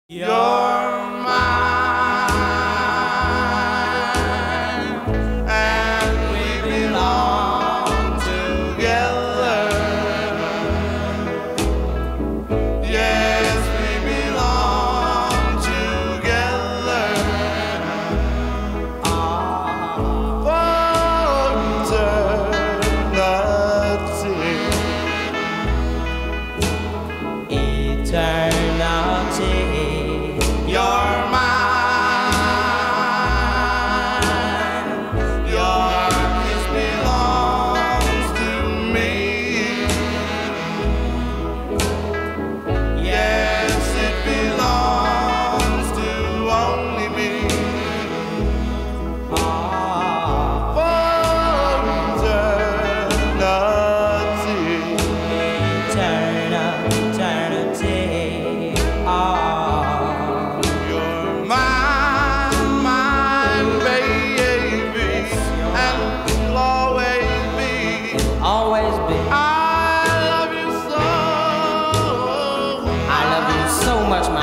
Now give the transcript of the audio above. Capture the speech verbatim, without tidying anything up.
You're mine, and we belong together. Yes, we belong together. For eternity. Eternity. You're mine. Your kiss belongs to me. Yes, it belongs to only me. For eternity. Eternity. Always be. I love you so. I love you so much, my